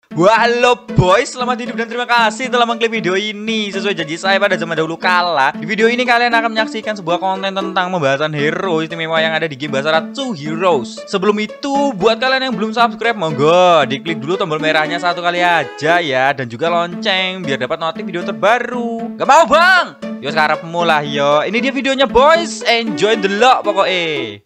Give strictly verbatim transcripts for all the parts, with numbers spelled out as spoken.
Halo boys, selamat hidup dan terima kasih telah mengklik video ini. Sesuai janji saya pada zaman dahulu kala, di video ini kalian akan menyaksikan sebuah konten tentang pembahasan hero istimewa yang ada di game Basara Two Heroes. Sebelum itu, buat kalian yang belum subscribe, monggo diklik dulu tombol merahnya satu kali aja ya, dan juga lonceng biar dapat notif video terbaru. Gak mau bang? Yo sekarang mulai yo. Ini dia videonya boys, enjoy the lot pokoknya.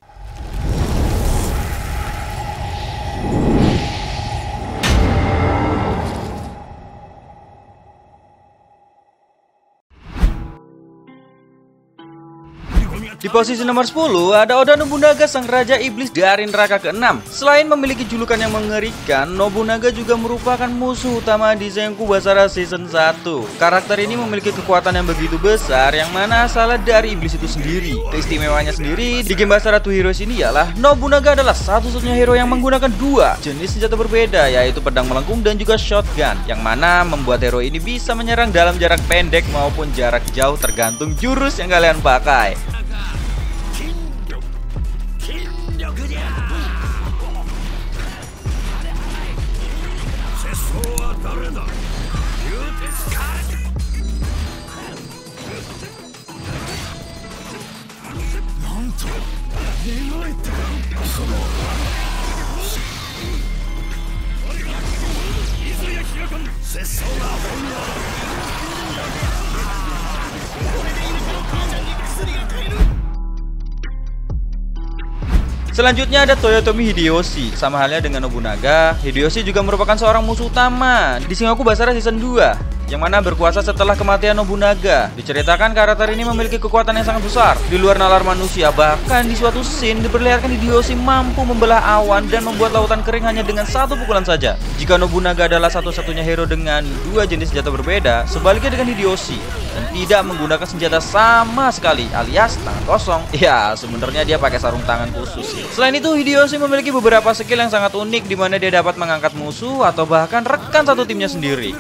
Di posisi nomor sepuluh ada Oda Nobunaga, sang raja iblis dari neraka keenam. Selain memiliki julukan yang mengerikan, Nobunaga juga merupakan musuh utama di Sengoku Basara Season satu. Karakter ini memiliki kekuatan yang begitu besar yang mana asalnya dari iblis itu sendiri. Keistimewaannya sendiri di game Basara Two Heroes ini ialah Nobunaga adalah satu-satunya hero yang menggunakan dua jenis senjata berbeda, yaitu pedang melengkung dan juga shotgun, yang mana membuat hero ini bisa menyerang dalam jarak pendek maupun jarak jauh tergantung jurus yang kalian pakai. Selanjutnya ada Toyotomi Hideyoshi. Sama halnya dengan Nobunaga, Hideyoshi juga merupakan seorang musuh utama di Sengoku Basara Season dua, yang mana berkuasa setelah kematian Nobunaga. Diceritakan karakter ini memiliki kekuatan yang sangat besar di luar nalar manusia. Bahkan di suatu scene diperlihatkan Hideyoshi mampu membelah awan dan membuat lautan kering hanya dengan satu pukulan saja. Jika Nobunaga adalah satu-satunya hero dengan dua jenis senjata berbeda, sebaliknya dengan Hideyoshi dan tidak menggunakan senjata sama sekali, alias tangan kosong. Ya, sebenarnya dia pakai sarung tangan khusus sih. Selain itu, Hideyoshi memiliki beberapa skill yang sangat unik di mana dia dapat mengangkat musuh atau bahkan rekan satu timnya sendiri.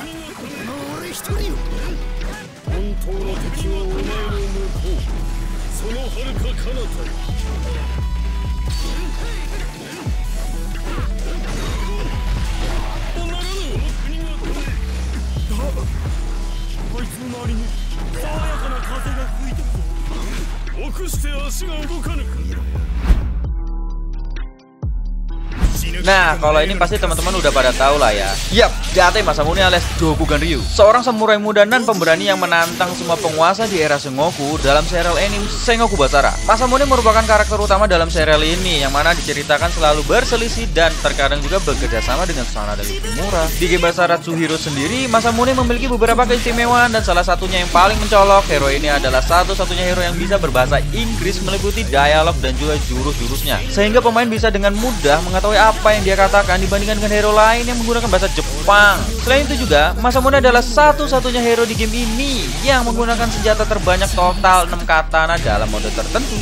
Nah, kalau ini pasti teman-teman udah pada tahu lah ya. Yap, Date Masamune alias Dokugan Ryu, seorang samurai muda dan pemberani yang menantang semua penguasa di era Sengoku dalam serial anime Sengoku Basara. Masamune merupakan karakter utama dalam serial ini, yang mana diceritakan selalu berselisih dan terkadang juga bekerja sama dengan Sanada Yukimura. Di game Basara Two Heroes sendiri, Masamune memiliki beberapa keistimewaan dan salah satunya yang paling mencolok, hero ini adalah satu-satunya hero yang bisa berbahasa Inggris meliputi dialog dan juga jurus-jurusnya, sehingga pemain bisa dengan mudah mengetahui apa yang dia katakan dibandingkan dengan hero lain yang menggunakan bahasa Jepang. Selain itu juga, Masamune adalah satu-satunya hero di game ini yang menggunakan senjata terbanyak total enam katana dalam mode tertentu.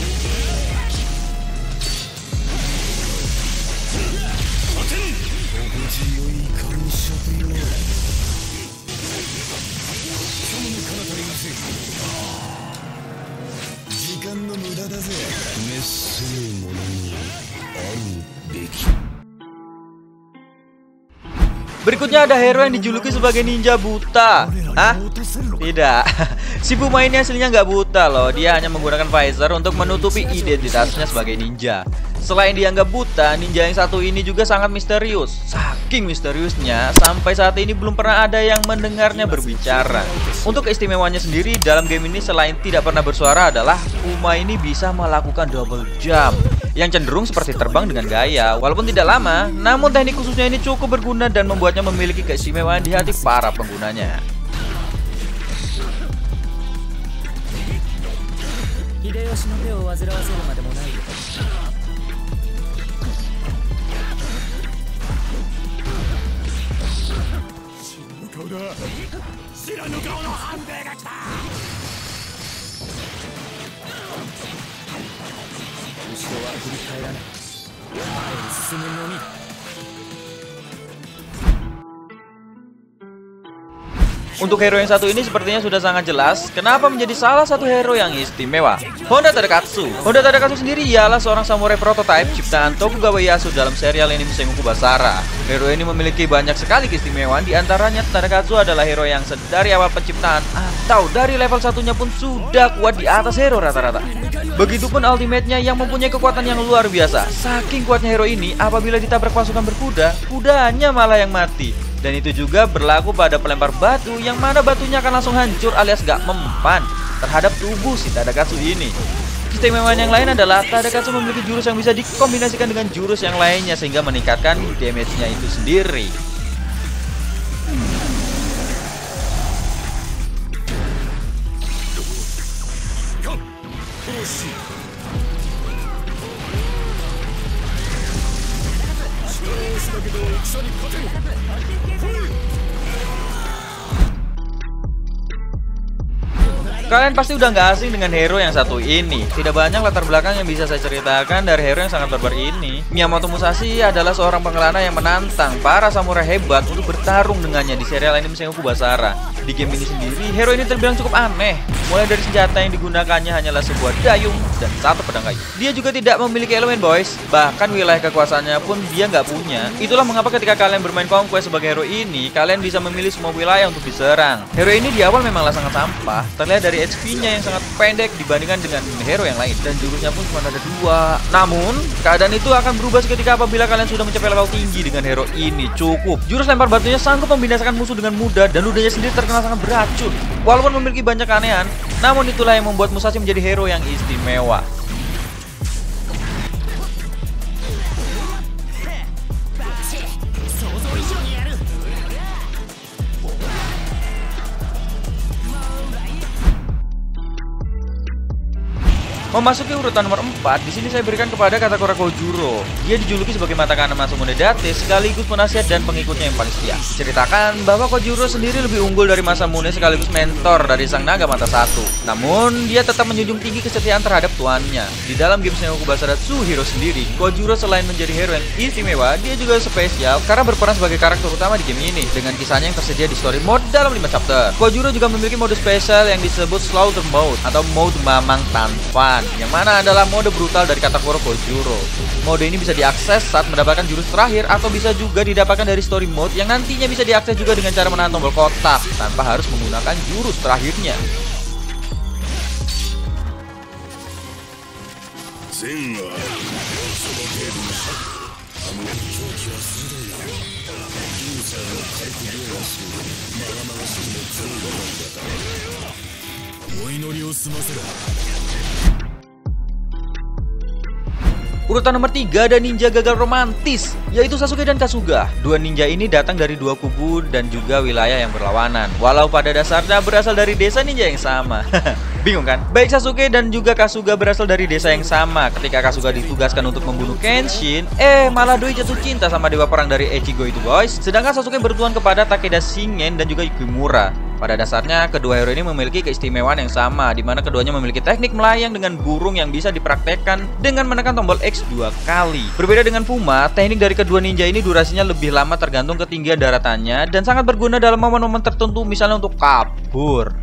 Berikutnya ada hero yang dijuluki sebagai ninja buta. Hah? Tidak. Si Fuma ini aslinya nggak buta loh. Dia hanya menggunakan visor untuk menutupi identitasnya sebagai ninja. Selain dianggap buta, ninja yang satu ini juga sangat misterius. Saking misteriusnya, sampai saat ini belum pernah ada yang mendengarnya berbicara. Untuk keistimewaannya sendiri dalam game ini, selain tidak pernah bersuara adalah Fuma ini bisa melakukan double jump yang cenderung seperti terbang dengan gaya. Walaupun tidak lama, namun teknik khususnya ini cukup berguna dan membuatnya memiliki keistimewaan di hati para penggunanya. Untuk hero yang satu ini sepertinya sudah sangat jelas kenapa menjadi salah satu hero yang istimewa. Honda Tadakatsu. Honda Tadakatsu sendiri ialah seorang samurai prototype ciptaan Tokugawa Ieyasu dalam serial anime Sengoku Basara. Hero ini memiliki banyak sekali keistimewaan, di antaranya Tadakatsu adalah hero yang dari awal penciptaan atau dari level satunya pun sudah kuat di atas hero rata-rata. Begitupun ultimate-nya yang mempunyai kekuatan yang luar biasa. Saking kuatnya hero ini, apabila ditabrak pasukan berkuda, kudanya malah yang mati. Dan itu juga berlaku pada pelempar batu, yang mana batunya akan langsung hancur alias gak mempan terhadap tubuh si Tadakatsu ini. Keistimewaan yang lain adalah Tadakatsu memiliki jurus yang bisa dikombinasikan dengan jurus yang lainnya sehingga meningkatkan damage-nya itu sendiri. Kalian pasti udah nggak asing dengan hero yang satu ini. Tidak banyak latar belakang yang bisa saya ceritakan dari hero yang sangat barbar ini. Miyamoto Musashi adalah seorang pengelana yang menantang para samurai hebat untuk bertarung dengannya di serial anime Sengoku Basara. Di game ini sendiri, hero ini terbilang cukup aneh. Mulai dari senjata yang digunakannya hanyalah sebuah dayung dan satu pedang kayu. Dia juga tidak memiliki elemen boys, bahkan wilayah kekuasaannya pun dia nggak punya. Itulah mengapa ketika kalian bermain Conquest sebagai hero ini, kalian bisa memilih semua wilayah untuk diserang. Hero ini di awal memanglah sangat sampah, terlihat dari H P-nya yang sangat pendek dibandingkan dengan hero yang lain, dan jurusnya pun cuma ada dua. Namun, keadaan itu akan berubah seketika apabila kalian sudah mencapai level tinggi dengan hero ini. Cukup, jurus lempar batunya sanggup membinasakan musuh dengan mudah, dan ludahnya sendiri terkenal sangat beracun. Walaupun memiliki banyak keanehan, namun itulah yang membuat Musashi menjadi hero yang istimewa. Memasuki urutan nomor empat, di sini saya berikan kepada Katakura Kojuro. Dia dijuluki sebagai mata kanan Masamune Date sekaligus penasihat dan pengikutnya yang paling setia. Diceritakan bahwa Kojuro sendiri lebih unggul dari Masamune sekaligus mentor dari sang naga mata satu. Namun, dia tetap menjunjung tinggi kesetiaan terhadap tuannya. Di dalam game Sengoku Basara Tsuhiro sendiri, Kojuro selain menjadi hero yang istimewa, dia juga spesial karena berperan sebagai karakter utama di game ini dengan kisahnya yang tersedia di story mode dalam lima chapter. Kojuro juga memiliki mode spesial yang disebut Slaughter Mode atau mode Mamang Tanpan, yang mana adalah mode brutal dari Katakura Kojuro. Mode ini bisa diakses saat mendapatkan jurus terakhir atau bisa juga didapatkan dari story mode yang nantinya bisa diakses juga dengan cara menahan tombol kotak tanpa harus menggunakan jurus terakhirnya. Urutan nomor tiga ada ninja gagal romantis, yaitu Sasuke dan Kasuga. Dua ninja ini datang dari dua kubu dan juga wilayah yang berlawanan, walau pada dasarnya berasal dari desa ninja yang sama. Bingung kan? Baik Sasuke dan juga Kasuga berasal dari desa yang sama. Ketika Kasuga ditugaskan untuk membunuh Kenshin, eh malah Doi jatuh cinta sama dewa perang dari Echigo itu boys. Sedangkan Sasuke bertuan kepada Takeda Shingen dan juga Yukimura. Pada dasarnya, kedua hero ini memiliki keistimewaan yang sama, di mana keduanya memiliki teknik melayang dengan burung yang bisa dipraktekkan dengan menekan tombol X dua kali. Berbeda dengan Fuma, teknik dari kedua ninja ini durasinya lebih lama tergantung ketinggian daratannya dan sangat berguna dalam momen-momen tertentu, misalnya untuk kabur.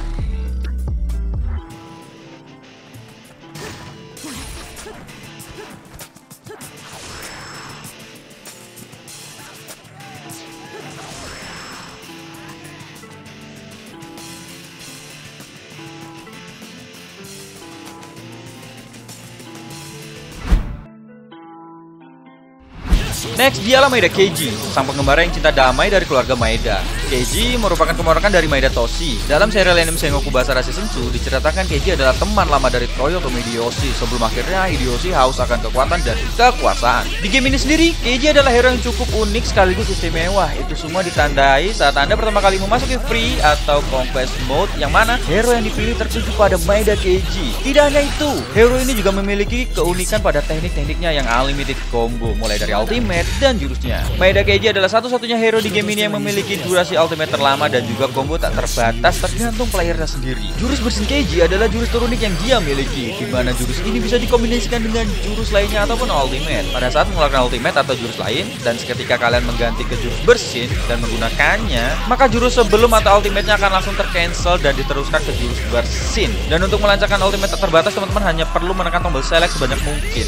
Next, dialah Maeda Keiji, sang pengembara yang cinta damai dari keluarga Maeda. Keiji merupakan keponakan dari Maeda Toshi. Dalam serial anime Sengoku Basara Season dua, diceritakan Keiji adalah teman lama dari Toyotomi Hideyoshi sebelum akhirnya Hideyoshi haus akan kekuatan dan kekuasaan. Di game ini sendiri, Keiji adalah hero yang cukup unik sekaligus istimewa. Itu semua ditandai saat Anda pertama kali memasuki free atau conquest mode, yang mana hero yang dipilih tertuju pada Maeda Keiji. Tidak hanya itu, hero ini juga memiliki keunikan pada teknik-tekniknya yang unlimited combo, mulai dari ultimate dan jurusnya. Maeda Keiji adalah satu-satunya hero di game ini yang memiliki durasi kombinasi ultimate terlama dan juga combo tak terbatas tergantung playernya sendiri. Jurus bersin Keiji adalah jurus terunik yang dia miliki, di mana jurus ini bisa dikombinasikan dengan jurus lainnya ataupun ultimate. Pada saat mengeluarkan ultimate atau jurus lain, dan seketika kalian mengganti ke jurus bersin dan menggunakannya, maka jurus sebelum atau ultimate-nya akan langsung tercancel dan diteruskan ke jurus bersin. Dan untuk melancarkan ultimate tak terbatas, teman-teman hanya perlu menekan tombol select sebanyak mungkin.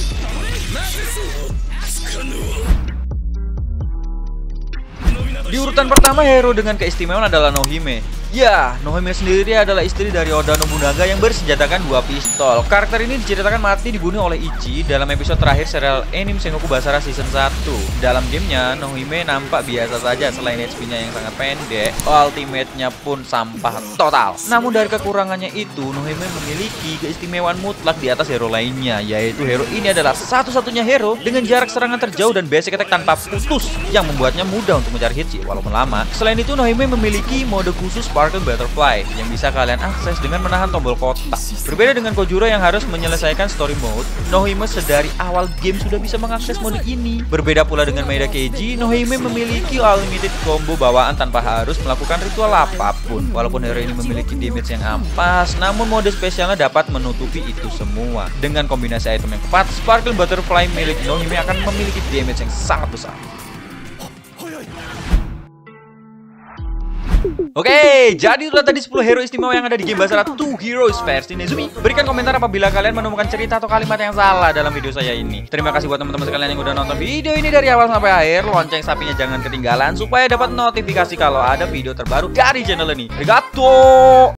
Di urutan pertama, hero dengan keistimewaan adalah Nohime. Ya, Nohime sendiri adalah istri dari Oda Nobunaga yang bersenjatakan dua pistol. Karakter ini diceritakan mati dibunuh oleh Ichi dalam episode terakhir serial anime Sengoku Basara season satu. Dalam gamenya, Nohime nampak biasa saja selain H P-nya yang sangat pendek, ultimate-nya pun sampah total. Namun dari kekurangannya itu, Nohime memiliki keistimewaan mutlak di atas hero lainnya, yaitu hero ini adalah satu-satunya hero dengan jarak serangan terjauh dan basic attack tanpa putus, yang membuatnya mudah untuk mencari hit walaupun lama. Selain itu, Nohime memiliki mode khusus Sparkle Butterfly yang bisa kalian akses dengan menahan tombol kotak. Berbeda dengan Kojuro yang harus menyelesaikan story mode, Nohime sedari awal game sudah bisa mengakses mode ini. Berbeda pula dengan Maeda Keiji, Nohime memiliki unlimited combo bawaan tanpa harus melakukan ritual apapun. Walaupun hero ini memiliki damage yang ampas, namun mode spesialnya dapat menutupi itu semua. Dengan kombinasi item yang tepat, Sparkle Butterfly milik Nohime akan memiliki damage yang sangat besar. Oke, jadi itulah tadi sepuluh hero istimewa yang ada di game Basara Two Heroes versi Nezumi. Berikan komentar apabila kalian menemukan cerita atau kalimat yang salah dalam video saya ini. Terima kasih buat teman-teman sekalian yang udah nonton video ini dari awal sampai akhir. Lonceng sapinya jangan ketinggalan supaya dapat notifikasi kalau ada video terbaru dari channel ini. Arigatou!